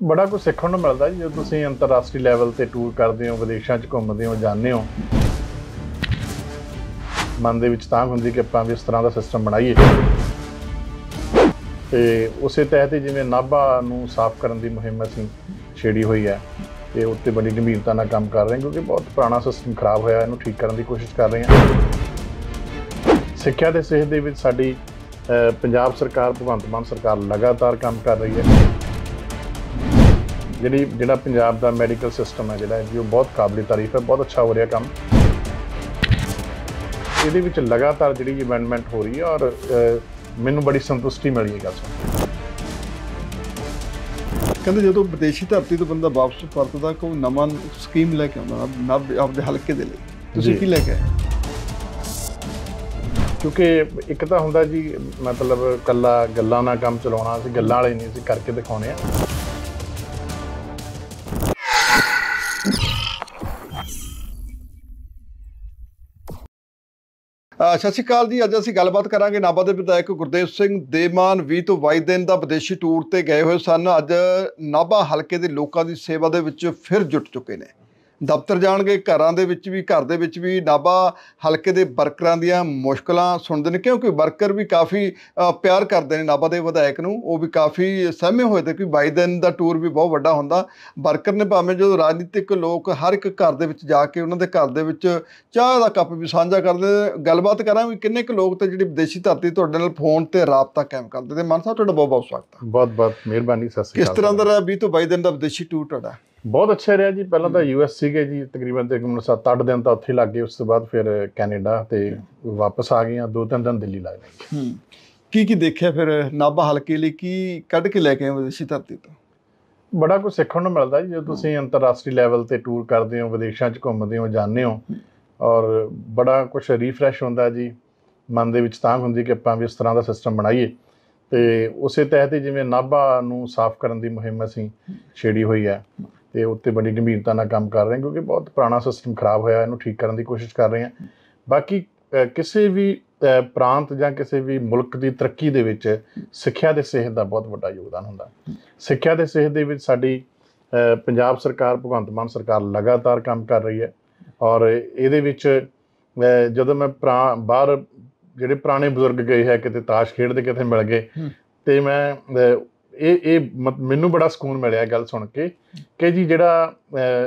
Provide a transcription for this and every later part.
बड़ा कुछ सीखने को मिलता जी जो तुसीं अंतरराष्ट्रीय लैवल ते टूर करते हो, विदेशों च घूमते हो, जाते हो, मन दे विच तांघ हुंदी कि आपां भी इस तरह का सिस्टम बनाईए। ते उस तहत ही जिवें नाभा नूं साफ करन दी मुहिम असीं छेड़ी हुई है ते उत्ते बड़ी गंभीरता नाल काम कर रहे हैं क्योंकि बहुत पुराना सिस्टम खराब होया, इहनूं ठीक करन दी कोशिश कर रहे हैं। सिक्ख्या ते सिहत दे विच साडी पंजाब सरकार, भगवंत मान सरकार लगातार काम कर रही है। जिहड़ा पंजाब दा मैडिकल सिस्टम है जिहड़ा जी बहुत काबिल तारीफ है, बहुत अच्छा हो रहा काम। ਇਹਦੇ ਵਿੱਚ लगातार ਜਿਹੜੀ ਅਮੈਂਡਮੈਂਟ हो रही है और ਮੈਨੂੰ बड़ी संतुष्टि मिली है। गल सुन ਕਹਿੰਦੇ ਜਦੋਂ ਵਿਦੇਸ਼ੀ ਧਰਤੀ ਤੋਂ ਬੰਦਾ ਵਾਪਸ ਪਰਤਦਾ ਕੋਈ ਨਵਾਂ ਸਕੀਮ ਲੈ ਕੇ ਆਉਂਦਾ ਨਾ ਆਪਦੇ ਹਲਕੇ ਦੇ ਲਈ, ਤੁਸੀਂ ਕੀ ਲੈ ਕੇ ਆਏ? ਕਿਉਂਕਿ ਇੱਕ ਤਾਂ ਹੁੰਦਾ ਜੀ ਮਤਲਬ ਕੱਲਾ ਗੱਲਾਂ ਨਾਲ ਕੰਮ ਚਲਾਉਣਾ, ਅਸੀਂ ਗੱਲਾਂ ਵਾਲੇ ਨਹੀਂ, ਅਸੀਂ ਕਰਕੇ ਦਿਖਾਉਣੇ ਆ। ਸਤਿ ਸ਼੍ਰੀ ਅਕਾਲ ਜੀ। ਅੱਜ ਅਸੀਂ ਗੱਲਬਾਤ ਕਰਾਂਗੇ ਨਾਭਾ ਦੇ ਵਿਧਾਇਕ ਗੁਰਦੇਵ ਸਿੰਘ ਦੇਮਾਨ 20 ਤੋਂ 22 ਦਿਨ ਦਾ ਵਿਦੇਸ਼ੀ ਟੂਰ ਤੇ ਗਏ ਹੋਏ ਸਨ। ਅੱਜ ਨਾਭਾ ਹਲਕੇ ਦੇ ਲੋਕਾਂ ਦੀ ਸੇਵਾ ਦੇ ਵਿੱਚ ਫਿਰ ਜੁਟ ਚੁੱਕੇ ਨੇ। ਦਫ਼ਤਰ ਜਾਣਗੇ, ਘਰਾਂ ਦੇ ਵਿੱਚ ਵੀ, ਘਰ ਦੇ ਵਿੱਚ ਵੀ ਨਾਭਾ ਹਲਕੇ ਦੇ ਵਰਕਰਾਂ ਦੀਆਂ ਮੁਸ਼ਕਲਾਂ ਸੁਣਦੇ ਨੇ ਕਿਉਂਕਿ ਵਰਕਰ ਵੀ ਕਾਫੀ ਪਿਆਰ ਕਰਦੇ ਨੇ ਨਾਭਾ ਦੇ ਵਿਧਾਇਕ ਨੂੰ। ਉਹ ਵੀ ਕਾਫੀ ਸਹਿਮੇ ਹੋਏ ਤੇ ਕਿ 22 ਦਿਨ ਦਾ ਟੂਰ ਵੀ ਬਹੁਤ ਵੱਡਾ ਹੁੰਦਾ। ਵਰਕਰ ਨੇ ਭਾਵੇਂ ਜਦੋਂ ਰਾਜਨੀਤਿਕ ਲੋਕ ਹਰ ਇੱਕ ਘਰ ਦੇ ਵਿੱਚ ਜਾ ਕੇ ਉਹਨਾਂ ਦੇ ਘਰ ਦੇ ਵਿੱਚ ਚਾਹ ਦਾ ਕੱਪ ਵੀ ਸਾਂਝਾ ਕਰਦੇ। ਗੱਲਬਾਤ ਕਰਾਂ ਵੀ ਕਿੰਨੇ ਕੁ ਲੋਕ ਤੇ ਜਿਹੜੀ ਵਿਦੇਸ਼ੀ ਧਰਤੀ ਤੁਹਾਡੇ ਨਾਲ ਫੋਨ ਤੇ ਰਾਬਤਾ ਕਾਇਮ ਕਰਦੇ। ਤੇ ਮਾਨ ਸਾਹਿਬ ਤੁਹਾਡਾ ਬਹੁਤ ਬਹੁਤ ਸਵਾਗਤ ਹੈ। ਬਹੁਤ ਬਹੁਤ ਮਿਹਰਬਾਨੀ। ਸਤਿ ਸ਼੍ਰੀ ਅਕਾਲ। ਕਿਸ ਤਰ੍ਹਾਂ ਦਾ ਰਿਹਾ 20 ਤੋਂ 22 ਦਿਨ ਦਾ ਵਿਦੇਸ਼ੀ ਟੂਰ ਤੁਹਾਡਾ? बहुत अच्छा रहा जी। पहला तो US सीगे जी, तकरीबन 7-8 दिन तो उत्थे लग गए। उस तो बाद फिर कैनेडा ते वापस आ गए, 2-3 दिन दिल्ली लग गए। की देखिया फिर नाभा हल्के लिए की कढ़ के लैके आए विदेशी धरती तो? बड़ा कुछ सीखने को मिलता जी जो तुसीं अंतरराष्ट्रीय लैवल ते टूर करते हो, विदेशों च घूमते हो, जाते हो, और बड़ा कुछ रीफ्रैश होंदा जी। मन दे विच तांघ हुंदी कि आपां भी इस तरह का सिस्टम बनाईए। ते उस तहत ही जिवें नाभा नूं साफ करन दी मुहिम असीं छेड़ी हुई है ਤੇ ਉੱਤੇ ਬੜੀ ਗੰਭੀਰਤਾ ਨਾਲ ਕੰਮ ਕਰ ਰਹੇ ਹਾਂ ਕਿਉਂਕਿ ਬਹੁਤ ਪੁਰਾਣਾ ਸਿਸਟਮ ਖਰਾਬ ਹੋਇਆ, ਇਹਨੂੰ ਠੀਕ ਕਰਨ ਦੀ ਕੋਸ਼ਿਸ਼ ਕਰ ਰਹੇ ਹਾਂ। ਬਾਕੀ ਕਿਸੇ ਵੀ ਪ੍ਰਾਂਤ ਜਾਂ ਕਿਸੇ ਵੀ ਮੁਲਕ ਦੀ ਤਰੱਕੀ ਦੇ ਵਿੱਚ ਸਿੱਖਿਆ ਤੇ ਸਿਹਤ ਦਾ ਬਹੁਤ ਵੱਡਾ ਯੋਗਦਾਨ ਹੁੰਦਾ। ਸਿੱਖਿਆ ਤੇ ਸਿਹਤ ਦੇ ਵਿੱਚ ਸਾਡੀ ਪੰਜਾਬ ਸਰਕਾਰ, ਭਗਵੰਤ ਮਾਨ ਸਰਕਾਰ ਲਗਾਤਾਰ ਕੰਮ ਕਰ ਰਹੀ ਹੈ। ਔਰ ਇਹਦੇ ਵਿੱਚ ਜਦੋਂ ਮੈਂ ਬਾਹਰ ਜਿਹੜੇ ਪੁਰਾਣੇ ਬਜ਼ੁਰਗ ਗਏ ਹੈ, ਕਿਤੇ ਤਾਸ਼ ਖੇਡਦੇ ਕਿਤੇ ਮਿਲ ਗਏ, ਤੇ ਮੈਂ ਮੈਨੂੰ ਬੜਾ ਸਕੂਨ ਮਿਲਿਆ ਗੱਲ ਸੁਣ ਕੇ ਕਿ ਜੀ ਜਿਹੜਾ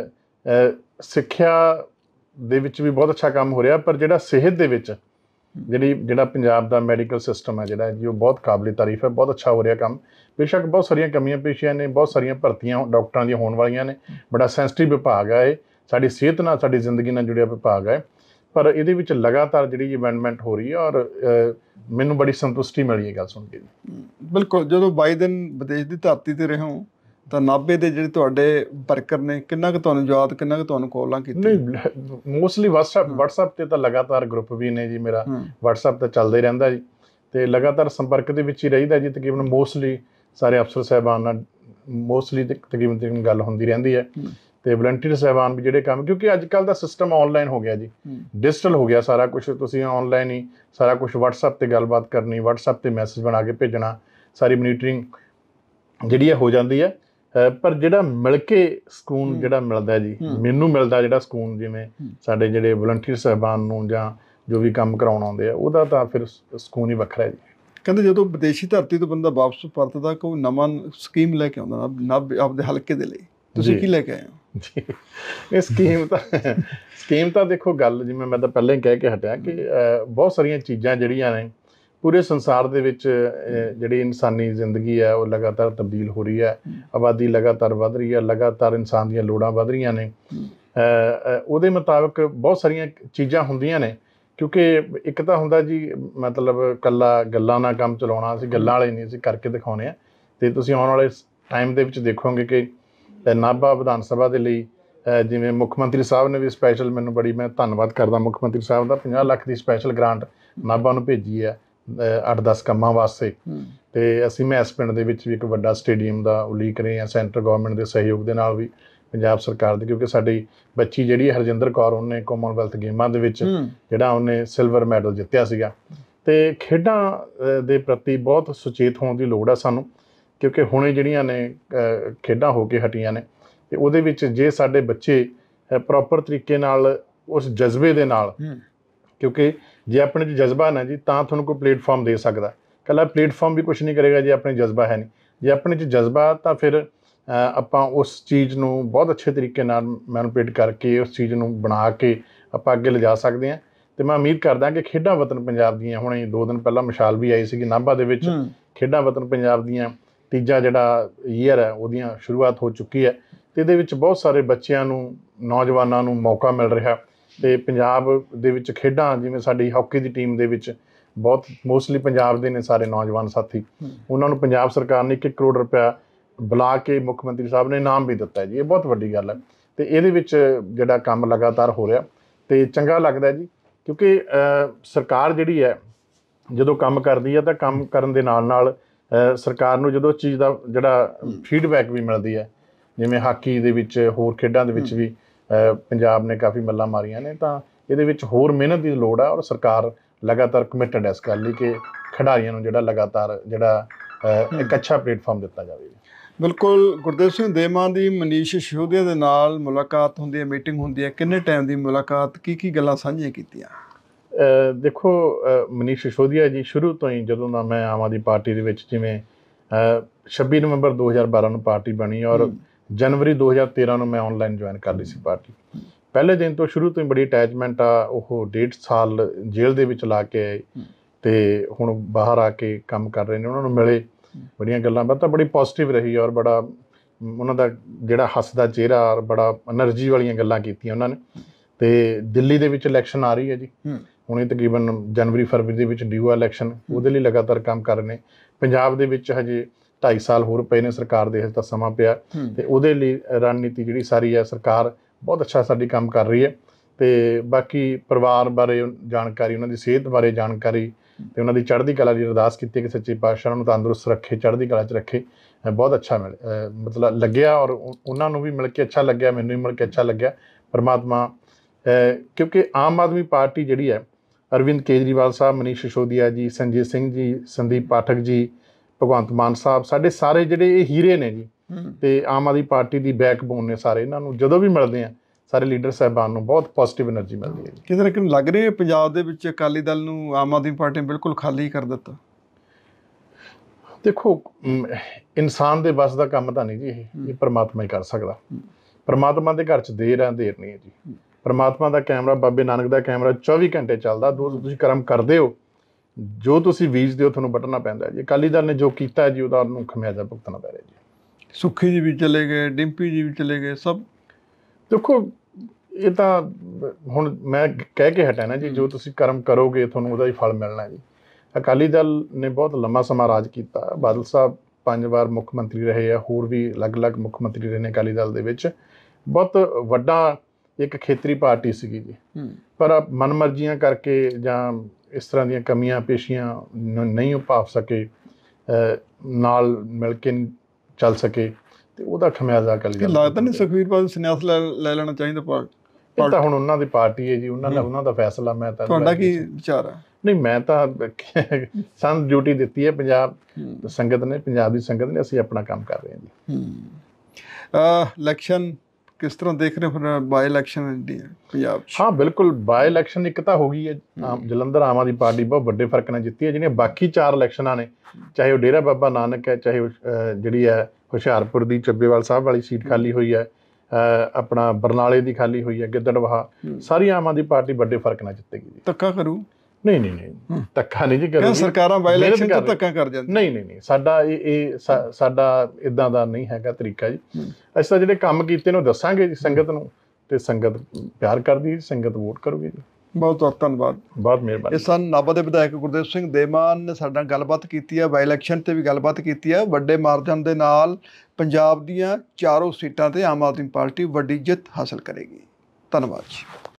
ਸਿੱਖਿਆ ਦੇ ਵਿੱਚ ਵੀ ਬਹੁਤ ਅੱਛਾ ਕੰਮ ਹੋ ਰਿਹਾ, ਪਰ ਜਿਹੜਾ ਸਿਹਤ ਦੇ ਵਿੱਚ ਜਿਹੜਾ ਪੰਜਾਬ ਦਾ ਮੈਡੀਕਲ ਸਿਸਟਮ ਹੈ ਜਿਹੜਾ ਜੀ ਉਹ ਬਹੁਤ ਕਾਬਿਲ ਤਾਰੀਫ ਹੈ, ਬਹੁਤ ਅੱਛਾ ਹੋ ਰਿਹਾ ਕੰਮ। ਬੇਸ਼ੱਕ ਬਹੁਤ ਸਾਰੀਆਂ ਕਮੀਆਂ ਪੇਸ਼ੀਆਂ ਨੇ, ਬਹੁਤ ਸਾਰੀਆਂ ਭਰਤੀਆਂ ਡਾਕਟਰਾਂ ਦੀਆਂ ਹੋਣ ਵਾਲੀਆਂ ਨੇ। ਬੜਾ ਸੈਂਸਿਟਿਵ ਵਿਭਾਗ ਹੈ ਇਹ, ਸਾਡੀ ਸਿਹਤ ਨਾਲ, ਸਾਡੀ ਜ਼ਿੰਦਗੀ ਨਾਲ ਜੁੜਿਆ ਵਿਭਾਗ ਹੈ, ਪਰ ਇਹਦੇ ਵਿੱਚ ਲਗਾਤਾਰ ਜਿਹੜੀ ਅਮੈਂਡਮੈਂਟ ਹੋ ਰਹੀ ਹੈ ਔਰ ਮੈਨੂੰ ਬੜੀ ਸੰਤੁਸ਼ਟੀ ਮਿਲੀ ਹੈ ਗੱਲ ਸੁਣ ਕੇ। ਬਿਲਕੁਲ। ਜਦੋਂ 22 ਦਿਨ ਵਿਦੇਸ਼ ਦੀ ਧਰਤੀ ਤੇ ਰਹੇ ਹੋ ਤਾਂ ਨਾਭੇ ਦੇ ਜਿਹੜੇ ਤੁਹਾਡੇ ਵਰਕਰ ਨੇ ਕਿੰਨਾ ਕੁ ਤੁਹਾਨੂੰ ਯਾਦ, ਕਿੰਨਾ ਕੁ ਤੁਹਾਨੂੰ ਕਾਲਾਂ ਕੀਤੀਆਂ? ਨਹੀਂ, ਮੋਸਟਲੀ WhatsApp ਤੇ ਤਾਂ ਲਗਾਤਾਰ ਗਰੁੱਪ ਵੀ ਨੇ ਜੀ, ਮੇਰਾ WhatsApp ਤੇ ਚੱਲਦਾ ਹੀ ਰਹਿੰਦਾ ਜੀ, ਤੇ ਲਗਾਤਾਰ ਸੰਪਰਕ ਦੇ ਵਿੱਚ ਹੀ ਰਹੀਦਾ ਜੀ। ਤਕਰੀਬਨ ਮੋਸਟਲੀ ਸਾਰੇ ਅਫਸਰ ਸਾਹਿਬਾਨ ਨਾਲ ਮੋਸਟਲੀ ਤਕਰੀਬਨ ਗੱਲ ਹੁੰਦੀ ਰਹਿੰਦੀ ਹੈ, ਤੇ ਵਲੰਟੀਅਰ ਸਾਹਿਬਾਨ ਵੀ ਜਿਹੜੇ ਕੰਮ, ਕਿਉਂਕਿ ਅੱਜ ਕੱਲ੍ਹ ਦਾ ਸਿਸਟਮ ਆਨਲਾਈਨ ਹੋ ਗਿਆ ਜੀ, ਡਿਜੀਟਲ ਹੋ ਗਿਆ ਸਾਰਾ ਕੁਛ। ਤੁਸੀਂ ਆਨਲਾਈਨ ਹੀ ਸਾਰਾ ਕੁਛ WhatsApp ਤੇ ਗੱਲਬਾਤ ਕਰਨੀ, WhatsApp ਤੇ ਮੈਸੇਜ ਬਣਾ ਕੇ ਭੇਜਣਾ, ਸਾਰੀ ਮੋਨੀਟਰਿੰਗ ਜਿਹੜੀ ਹੋ ਜਾਂਦੀ ਹੈ। ਪਰ ਜਿਹੜਾ ਮਿਲ ਕੇ ਸਕੂਨ ਜਿਹੜਾ ਮਿਲਦਾ ਜੀ, ਮੈਨੂੰ ਮਿਲਦਾ ਜਿਹੜਾ ਸਕੂਨ, ਜਿਵੇਂ ਸਾਡੇ ਜਿਹੜੇ ਵਲੰਟੀਅਰ ਸਾਹਿਬਾਨ ਨੂੰ ਜਾਂ ਜੋ ਵੀ ਕੰਮ ਕਰਾਉਣ ਆਉਂਦੇ ਆ, ਉਹਦਾ ਤਾਂ ਫਿਰ ਸਕੂਨ ਹੀ ਵੱਖਰਾ ਹੈ ਜੀ। ਕਹਿੰਦੇ ਜਦੋਂ ਵਿਦੇਸ਼ੀ ਧਰਤੀ ਤੋਂ ਬੰਦਾ ਵਾਪਸ ਪਰਤਦਾ ਕੋਈ ਨਵਾਂ ਸਕੀਮ ਲੈ ਕੇ ਆਉਂਦਾ ਨਾ ਆਪਦੇ ਹਲਕੇ ਦੇ ਲਈ, ਤੁਸੀਂ ਕੀ ਲੈ ਕੇ ਆਏ ਹੋ? ਜੀ ਇਹ ਸਕੀਮ ਤਾਂ ਦੇਖੋ, ਗੱਲ ਜਿਵੇਂ ਮੈਂ ਤਾਂ ਪਹਿਲਾਂ ਹੀ ਕਹਿ ਕੇ ਹਟਿਆ ਕਿ ਬਹੁਤ ਸਾਰੀਆਂ ਚੀਜ਼ਾਂ ਜਿਹੜੀਆਂ ਨੇ ਪੂਰੇ ਸੰਸਾਰ ਦੇ ਵਿੱਚ, ਜਿਹੜੀ ਇਨਸਾਨੀ ਜ਼ਿੰਦਗੀ ਹੈ ਉਹ ਲਗਾਤਾਰ ਤਬਦੀਲ ਹੋ ਰਹੀ ਹੈ, ਆਬਾਦੀ ਲਗਾਤਾਰ ਵੱਧ ਰਹੀ ਹੈ, ਲਗਾਤਾਰ ਇਨਸਾਨ ਦੀਆਂ ਲੋੜਾਂ ਵੱਧ ਰਹੀਆਂ ਨੇ। ਉਹਦੇ ਮੁਤਾਬਕ ਬਹੁਤ ਸਾਰੀਆਂ ਚੀਜ਼ਾਂ ਹੁੰਦੀਆਂ ਨੇ, ਕਿਉਂਕਿ ਇੱਕ ਤਾਂ ਹੁੰਦਾ ਜੀ ਮਤਲਬ ਕੱਲਾ ਗੱਲਾਂ ਨਾਲ ਕੰਮ ਚਲਾਉਣਾ, ਅਸੀਂ ਗੱਲਾਂ ਵਾਲੇ ਨਹੀਂ, ਅਸੀਂ ਕਰਕੇ ਦਿਖਾਉਣੇ ਆ। ਅਤੇ ਤੁਸੀਂ ਆਉਣ ਵਾਲੇ ਟਾਈਮ ਦੇ ਵਿੱਚ ਦੇਖੋਗੇ ਕਿ ਨਾਭਾ ਵਿਧਾਨ ਸਭਾ ਦੇ ਲਈ ਜਿਵੇਂ ਮੁੱਖ ਮੰਤਰੀ ਸਾਹਿਬ ਨੇ ਵੀ ਸਪੈਸ਼ਲ, ਮੈਂ ਧੰਨਵਾਦ ਕਰਦਾ ਮੁੱਖ ਮੰਤਰੀ ਸਾਹਿਬ ਦਾ, 50 ਲੱਖ ਦੀ ਸਪੈਸ਼ਲ ਗ੍ਰਾਂਟ ਨਾਭਾ ਨੂੰ ਭੇਜੀ ਹੈ 8-10 ਕੰਮਾਂ ਵਾਸਤੇ। ਅਤੇ ਅਸੀਂ ਮਹਿਸ ਪਿੰਡ ਦੇ ਵਿੱਚ ਵੀ ਇੱਕ ਵੱਡਾ ਸਟੇਡੀਅਮ ਦਾ ਉਲੀਕ ਰਹੇ ਹਾਂ, ਸੈਂਟਰ ਗੌਰਮੈਂਟ ਦੇ ਸਹਿਯੋਗ ਦੇ ਨਾਲ ਵੀ, ਪੰਜਾਬ ਸਰਕਾਰ ਦੇ, ਕਿਉਂਕਿ ਸਾਡੀ ਬੱਚੀ ਜਿਹੜੀ ਹਰਜਿੰਦਰ ਕੌਰ, ਉਹਨੇ ਕਾਮਨਵੈਲਥ ਗੇਮਾਂ ਦੇ ਵਿੱਚ ਜਿਹੜਾ ਉਹਨੇ ਸਿਲਵਰ ਮੈਡਲ ਜਿੱਤਿਆ ਸੀਗਾ। ਅਤੇ ਖੇਡਾਂ ਦੇ ਪ੍ਰਤੀ ਬਹੁਤ ਸੁਚੇਤ ਹੋਣ ਦੀ ਲੋੜ ਆ ਸਾਨੂੰ। ਕਿਉਂਕਿ ਹੁਣੇ ਜਿਹੜੀਆਂ ਨੇ ਖੇਡਾਂ ਹੋ ਕੇ ਹਟੀਆਂ ਨੇ ਤੇ ਉਹਦੇ ਵਿੱਚ ਜੇ ਸਾਡੇ ਬੱਚੇ ਪ੍ਰੋਪਰ ਤਰੀਕੇ ਨਾਲ ਉਸ ਜਜ਼ਬੇ ਦੇ ਨਾਲ, ਕਿਉਂਕਿ ਜੇ ਆਪਣੇ 'ਚ ਜਜ਼ਬਾ ਨਾ ਜੀ ਤਾਂ ਤੁਹਾਨੂੰ ਕੋਈ ਪਲੇਟਫਾਰਮ ਦੇ ਸਕਦਾ। ਇਕੱਲਾ ਪਲੇਟਫਾਰਮ ਵੀ ਕੁਛ ਨਹੀਂ ਕਰੇਗਾ ਜੇ ਆਪਣੇ ਜਜ਼ਬਾ ਹੈ ਨਹੀਂ। ਜੇ ਆਪਣੇ 'ਚ ਜਜ਼ਬਾ ਤਾਂ ਫਿਰ ਆਪਾਂ ਉਸ ਚੀਜ਼ ਨੂੰ ਬਹੁਤ ਅੱਛੇ ਤਰੀਕੇ ਨਾਲ ਮੈਨੀਪੂਲੇਟ ਕਰਕੇ ਉਸ ਚੀਜ਼ ਨੂੰ ਬਣਾ ਕੇ ਆਪਾਂ ਅੱਗੇ ਲਿਜਾ ਸਕਦੇ ਹਾਂ। ਅਤੇ ਮੈਂ ਉਮੀਦ ਕਰਦਾ ਕਿ ਖੇਡਾਂ ਵਤਨ ਪੰਜਾਬ ਦੀਆਂ ਹੁਣੇ 2 ਦਿਨ ਪਹਿਲਾਂ ਮਿਸਾਲ ਵੀ ਆਈ ਸੀਗੀ ਨਾਭਾ ਦੇ ਵਿੱਚ, ਖੇਡਾਂ ਵਤਨ ਪੰਜਾਬ ਦੀਆਂ ਤੀਜਾ ਜਿਹੜਾ ਈਅਰ ਹੈ ਉਹਦੀਆਂ ਸ਼ੁਰੂਆਤ ਹੋ ਚੁੱਕੀ ਹੈ ਅਤੇ ਇਹਦੇ ਵਿੱਚ ਬਹੁਤ ਸਾਰੇ ਬੱਚਿਆਂ ਨੂੰ, ਨੌਜਵਾਨਾਂ ਨੂੰ ਮੌਕਾ ਮਿਲ ਰਿਹਾ। ਅਤੇ ਪੰਜਾਬ ਦੇ ਵਿੱਚ ਖੇਡਾਂ, ਜਿਵੇਂ ਸਾਡੀ ਹਾਕੀ ਦੀ ਟੀਮ ਦੇ ਵਿੱਚ ਬਹੁਤ ਮੋਸਟਲੀ ਪੰਜਾਬ ਦੇ ਨੇ ਸਾਰੇ ਨੌਜਵਾਨ ਸਾਥੀ, ਉਹਨਾਂ ਨੂੰ ਪੰਜਾਬ ਸਰਕਾਰ ਨੇ 1 ਕਰੋੜ ਰੁਪਇਆ ਬੁਲਾ ਕੇ ਮੁੱਖ ਮੰਤਰੀ ਸਾਹਿਬ ਨੇ ਇਨਾਮ ਵੀ ਦਿੱਤਾ ਜੀ। ਇਹ ਬਹੁਤ ਵੱਡੀ ਗੱਲ ਹੈ ਅਤੇ ਇਹਦੇ ਵਿੱਚ ਜਿਹੜਾ ਕੰਮ ਲਗਾਤਾਰ ਹੋ ਰਿਹਾ ਅਤੇ ਚੰਗਾ ਲੱਗਦਾ ਜੀ, ਕਿਉਂਕਿ ਸਰਕਾਰ ਜਿਹੜੀ ਹੈ ਜਦੋਂ ਕੰਮ ਕਰਦੀ ਹੈ ਤਾਂ ਕੰਮ ਕਰਨ ਦੇ ਨਾਲ ਨਾਲ ਸਰਕਾਰ ਨੂੰ ਜਦੋਂ ਚੀਜ਼ ਦਾ ਜਿਹੜਾ ਫੀਡਬੈਕ ਵੀ ਮਿਲਦੀ ਹੈ, ਜਿਵੇਂ ਹਾਕੀ ਦੇ ਵਿੱਚ, ਹੋਰ ਖੇਡਾਂ ਦੇ ਵਿੱਚ ਵੀ ਪੰਜਾਬ ਨੇ ਕਾਫੀ ਮੱਲਾਂ ਮਾਰੀਆਂ ਨੇ, ਤਾਂ ਇਹਦੇ ਵਿੱਚ ਹੋਰ ਮਿਹਨਤ ਦੀ ਲੋੜ ਹੈ। ਔਰ ਸਰਕਾਰ ਲਗਾਤਾਰ ਕਮਿਟਡ ਹੈ ਇਸ ਗੱਲ ਲਈ ਕਿ ਖਿਡਾਰੀਆਂ ਨੂੰ ਜਿਹੜਾ ਲਗਾਤਾਰ ਜਿਹੜਾ ਇੱਕ ਅੱਛਾ ਪਲੇਟਫਾਰਮ ਦਿੱਤਾ ਜਾਵੇ। ਬਿਲਕੁਲ। ਗੁਰਦੇਵ ਸਿੰਘ ਦੇਮਾਨ ਦੀ ਮਨੀਸ਼ ਸਿਸੋਦੀਆ ਦੇ ਨਾਲ ਮੁਲਾਕਾਤ ਹੁੰਦੀ ਹੈ, ਮੀਟਿੰਗ ਹੁੰਦੀ ਹੈ, ਕਿੰਨੇ ਟਾਈਮ ਦੀ ਮੁਲਾਕਾਤ, ਕੀ ਗੱਲਾਂ ਸਾਂਝੀਆਂ ਕੀਤੀਆਂ? ਦੇਖੋ, ਮਨੀਸ਼ ਸਿਸੋਦੀਆ ਜੀ ਸ਼ੁਰੂ ਤੋਂ ਹੀ, ਜਦੋਂ ਦਾ ਮੈਂ ਆਮ ਆਦਮੀ ਪਾਰਟੀ ਦੇ ਵਿੱਚ, ਜਿਵੇਂ 26 ਨਵੰਬਰ 2012 ਨੂੰ ਪਾਰਟੀ ਬਣੀ ਔਰ ਜਨਵਰੀ 2013 ਨੂੰ ਮੈਂ ਔਨਲਾਈਨ ਜੁਆਇਨ ਕਰ ਲਈ ਸੀ ਪਾਰਟੀ। ਪਹਿਲੇ ਦਿਨ ਤੋਂ ਸ਼ੁਰੂ ਤੋਂ ਹੀ ਬੜੀ ਅਟੈਚਮੈਂਟ ਆ। ਉਹ 1.5 ਸਾਲ ਜੇਲ੍ਹ ਦੇ ਵਿੱਚ ਲਾ ਕੇ ਆਏ ਅਤੇ ਹੁਣ ਬਾਹਰ ਆ ਕੇ ਕੰਮ ਕਰ ਰਹੇ ਨੇ। ਉਹਨਾਂ ਨੂੰ ਮਿਲੇ, ਬੜੀਆਂ ਗੱਲਾਂ ਬਾਤਾਂ, ਬੜੀ ਪੋਜ਼ੀਟਿਵ ਰਹੀ ਔਰ ਬੜਾ ਉਹਨਾਂ ਦਾ ਜਿਹੜਾ ਹੱਸਦਾ ਚਿਹਰਾ ਔਰ ਬੜਾ ਐਨਰਜੀ ਵਾਲੀਆਂ ਗੱਲਾਂ ਕੀਤੀਆਂ ਉਹਨਾਂ ਨੇ। ਅਤੇ ਦਿੱਲੀ ਦੇ ਵਿੱਚ ਇਲੈਕਸ਼ਨ ਆ ਰਹੀ ਹੈ ਜੀ, ਹੁਣੇ ਤਕਰੀਬਨ ਜਨਵਰੀ ਫਰਵਰੀ ਦੇ ਵਿੱਚ ਡਿਊ ਆ ਇਲੈਕਸ਼ਨ, ਉਹਦੇ ਲਈ ਲਗਾਤਾਰ ਕੰਮ ਕਰ ਰਹੇ ਨੇ। ਪੰਜਾਬ ਦੇ ਵਿੱਚ ਹਜੇ 2.5 ਸਾਲ ਹੋਰ ਪਏ ਨੇ ਸਰਕਾਰ ਦੇ, ਹਜੇ ਤਾਂ ਸਮਾਂ ਪਿਆ ਅਤੇ ਉਹਦੇ ਲਈ ਰਣਨੀਤੀ ਜਿਹੜੀ ਸਾਰੀ ਹੈ, ਸਰਕਾਰ ਬਹੁਤ ਅੱਛਾ ਸਾਡੀ ਕੰਮ ਕਰ ਰਹੀ ਹੈ। ਅਤੇ ਬਾਕੀ ਪਰਿਵਾਰ ਬਾਰੇ ਜਾਣਕਾਰੀ, ਉਹਨਾਂ ਦੀ ਸਿਹਤ ਬਾਰੇ ਜਾਣਕਾਰੀ ਅਤੇ ਉਹਨਾਂ ਦੀ ਚੜ੍ਹਦੀ ਕਲਾ ਦੀ ਅਰਦਾਸ ਕੀਤੀ ਕਿ ਸੱਚੇ ਪਾਤਸ਼ਾਹ ਉਹਨਾਂ ਨੂੰ ਤੰਦਰੁਸਤ ਰੱਖੇ, ਚੜ੍ਹਦੀ ਕਲਾ 'ਚ ਰੱਖੇ। ਬਹੁਤ ਅੱਛਾ ਮਤਲਬ ਲੱਗਿਆ ਔਰ ਉਹਨਾਂ ਨੂੰ ਵੀ ਮਿਲ ਕੇ ਅੱਛਾ ਲੱਗਿਆ, ਮੈਨੂੰ ਵੀ ਮਿਲ ਕੇ ਅੱਛਾ ਲੱਗਿਆ। ਪਰਮਾਤਮਾ, ਕਿਉਂਕਿ ਆਮ ਆਦਮੀ ਪਾਰਟੀ ਜਿਹੜੀ ਹੈ, ਅਰਵਿੰਦ ਕੇਜਰੀਵਾਲ ਸਾਹਿਬ, ਮਨੀਸ਼ ਸਿਸੋਦੀਆ ਜੀ, ਸੰਜੇ ਸਿੰਘ ਜੀ, ਸੰਦੀਪ ਪਾਠਕ ਜੀ, ਭਗਵੰਤ ਮਾਨ ਸਾਹਿਬ, ਸਾਡੇ ਸਾਰੇ ਜਿਹੜੇ ਇਹ ਹੀਰੇ ਨੇ ਜੀ ਅਤੇ ਆਮ ਆਦਮੀ ਪਾਰਟੀ ਦੀ ਬੈਕਬੋਨ ਨੇ ਸਾਰੇ। ਇਹਨਾਂ ਨੂੰ ਜਦੋਂ ਵੀ ਮਿਲਦੇ ਆ ਸਾਰੇ ਲੀਡਰ ਸਾਹਿਬਾਨ ਨੂੰ ਬਹੁਤ ਪੋਜ਼ੀਟਿਵ ਐਨਰਜੀ ਮਿਲਦੀ ਹੈ। ਕਿਤੇ ਨਾ ਕਿਤੇ ਲੱਗ ਰਿਹਾ ਪੰਜਾਬ ਦੇ ਵਿੱਚ ਅਕਾਲੀ ਦਲ ਨੂੰ ਆਮ ਆਦਮੀ ਪਾਰਟੀ ਨੇ ਬਿਲਕੁਲ ਖਾਲੀ ਕਰ ਦਿੱਤਾ। ਦੇਖੋ, ਇਨਸਾਨ ਦੇ ਵੱਸ ਦਾ ਕੰਮ ਤਾਂ ਨਹੀਂ ਜੀ ਇਹ ਪਰਮਾਤਮਾ ਹੀ ਕਰ ਸਕਦਾ। ਪਰਮਾਤਮਾ ਦੇ ਘਰ 'ਚ ਦੇਰ ਹੈ, ਅੰਧੇਰ ਨਹੀਂ ਹੈ ਜੀ। ਪਰਮਾਤਮਾ ਦਾ ਕੈਮਰਾ, ਬਾਬੇ ਨਾਨਕ ਦਾ ਕੈਮਰਾ 24 ਘੰਟੇ ਚੱਲਦਾ। ਤੁਸੀਂ ਕਰਮ ਕਰਦੇ ਹੋ, ਜੋ ਤੁਸੀਂ ਬੀਜਦੇ ਹੋ ਤੁਹਾਨੂੰ ਵੱਢਣਾ ਪੈਂਦਾ ਜੀ। ਅਕਾਲੀ ਦਲ ਨੇ ਜੋ ਕੀਤਾ ਜੀ ਉਹਦਾ ਉਹਨੂੰ ਖਮਿਆਜ਼ਾ ਭੁਗਤਣਾ ਪੈ ਰਿਹਾ ਜੀ। ਸੁੱਖੀ ਜੀ ਵੀ ਚਲੇ ਗਏ, ਡਿੰਪੀ ਜੀ ਵੀ ਚਲੇ ਗਏ, ਸਭ। ਦੇਖੋ, ਇਹ ਤਾਂ ਹੁਣ ਮੈਂ ਕਹਿ ਕੇ ਹਟਿਆ ਨਾ ਜੀ, ਜੋ ਤੁਸੀਂ ਕਰਮ ਕਰੋਗੇ ਤੁਹਾਨੂੰ ਉਹਦਾ ਹੀ ਫਲ ਮਿਲਣਾ ਜੀ। ਅਕਾਲੀ ਦਲ ਨੇ ਬਹੁਤ ਲੰਮਾ ਸਮਾਂ ਰਾਜ ਕੀਤਾ। ਬਾਦਲ ਸਾਹਿਬ 5 ਵਾਰ ਮੁੱਖ ਮੰਤਰੀ ਰਹੇ ਆ, ਹੋਰ ਵੀ ਅਲੱਗ-ਅਲੱਗ ਮੁੱਖ ਮੰਤਰੀ ਰਹੇ ਨੇ ਅਕਾਲੀ ਦਲ ਦੇ ਵਿੱਚ। ਬਹੁਤ ਵੱਡਾ ਇੱਕ ਖੇਤਰੀ ਪਾਰਟੀ ਸੀਗੀ ਜੀ, ਪਰ ਮਨਮਰਜ਼ੀਆਂ ਕਰਕੇ ਜਾਂ ਇਸ ਤਰ੍ਹਾਂ ਦੀਆਂ ਕਮੀਆਂ ਪੇਸ਼ੀਆਂ ਨਹੀਂ ਉਹ ਭਾਫ ਸਕੇ, ਨਾਲ ਮਿਲ ਕੇ ਨਹੀਂ ਚੱਲ ਸਕੇ, ਅਤੇ ਉਹਦਾ ਖਮਿਆਜ਼ਾ ਅਕਾਲੀ ਦਲ। ਲੱਗਦਾ ਨਹੀਂ ਸੁਖਬੀਰ ਬਾਦਲ ਸੰਨਿਆਸ ਲੈ ਲੈਣਾ ਚਾਹੀਦਾ? ਇਹ ਤਾਂ ਹੁਣ ਉਹਨਾਂ ਦੀ ਪਾਰਟੀ ਹੈ ਜੀ, ਉਹਨਾਂ ਦਾ ਫੈਸਲਾ। ਮੈਂ ਤਾਂ, ਤੁਹਾਡਾ ਕੀ ਵਿਚਾਰ ਹੈ? ਨਹੀਂ, ਮੈਂ ਤਾਂ ਸਾਨੂੰ ਡਿਊਟੀ ਦਿੱਤੀ ਹੈ ਪੰਜਾਬ ਸੰਗਤ ਨੇ, ਪੰਜਾਬ ਦੀ ਸੰਗਤ ਨੇ, ਅਸੀਂ ਆਪਣਾ ਕੰਮ ਕਰ ਰਹੇ ਹਾਂ ਜੀ। ਇਲੈਕਸ਼ਨ ਕਿਸ ਤਰ੍ਹਾਂ ਦੇਖ ਰਹੇ ਫਿਰ, ਬਾਈ ਇਲੈਕਸ਼ਨ ਪੰਜਾਬ 'ਚ? ਹਾਂ, ਬਿਲਕੁਲ। ਬਾਈ ਇਲੈਕਸ਼ਨ ਇੱਕ ਤਾਂ ਹੋ ਗਈ ਹੈ, ਜਲੰਧਰ ਆਮ ਆਦਮੀ ਪਾਰਟੀ ਬਹੁਤ ਵੱਡੇ ਫਰਕ ਨਾਲ ਜਿੱਤੀ ਹੈ। ਜਿਹੜੀਆਂ ਬਾਕੀ 4 ਇਲੈਕਸ਼ਨਾਂ ਨੇ, ਚਾਹੇ ਉਹ ਡੇਰਾ ਬਾਬਾ ਨਾਨਕ ਹੈ, ਚਾਹੇ ਜਿਹੜੀ ਹੈ ਹੁਸ਼ਿਆਰਪੁਰ ਦੀ ਚੱਬੇਵਾਲ ਸਾਹਿਬ ਵਾਲੀ ਸੀਟ ਖਾਲੀ ਹੋਈ ਹੈ, ਆਪਣਾ ਬਰਨਾਲੇ ਦੀ ਖਾਲੀ ਹੋਈ ਹੈ, ਗਿੱਦੜਬਾਹਾ, ਸਾਰੀ ਆਮ ਆਦਮੀ ਪਾਰਟੀ ਵੱਡੇ ਫਰਕ ਨਾਲ ਜਿੱਤੇਗੀ ਜੀ। ਧੱਕਾ ਕਰੂ? ਨਹੀਂ, ਧੱਕਾ ਨਹੀਂ ਜੀ ਕਰੂਗੀ। ਸਰਕਾਰਾਂ ਬਾਈ ਇਲੈਕਸ਼ਨ 'ਚ ਧੱਕਾ ਕਰ ਜਾਂਦੀਆਂ। ਨਹੀਂ, ਸਾਡਾ ਇੱਦਾਂ ਦਾ ਨਹੀਂ ਹੈਗਾ ਤਰੀਕਾ ਜੀ। ਅਸੀਂ ਤਾਂ ਜਿਹੜੇ ਕੰਮ ਕੀਤੇ ਨੇ ਉਹ ਦੱਸਾਂਗੇ ਜੀ ਸੰਗਤ ਨੂੰ, ਅਤੇ ਸੰਗਤ ਪਿਆਰ ਕਰਦੀ ਹੈ, ਸੰਗਤ ਵੋਟ ਕਰੂਗੀ ਜੀ। ਬਹੁਤ ਬਹੁਤ ਧੰਨਵਾਦ, ਬਹੁਤ ਮਿਹਰਬਾਨੀ। ਇਹ ਸਨ ਨਾਭਾ ਦੇ ਵਿਧਾਇਕ ਗੁਰਦੇਵ ਸਿੰਘ ਦੇਮਾਨ ਨੇ ਸਾਡੇ ਨਾਲ ਗੱਲਬਾਤ ਕੀਤੀ ਹੈ, ਬਾਈ ਇਲੈਕਸ਼ਨ 'ਤੇ ਵੀ ਗੱਲਬਾਤ ਕੀਤੀ ਹੈ। ਵੱਡੇ ਮਾਰਜਨ ਦੇ ਨਾਲ ਪੰਜਾਬ ਦੀਆਂ 4 ਸੀਟਾਂ 'ਤੇ ਆਮ ਆਦਮੀ ਪਾਰਟੀ ਵੱਡੀ ਜਿੱਤ ਹਾਸਲ ਕਰੇਗੀ। ਧੰਨਵਾਦ ਜੀ।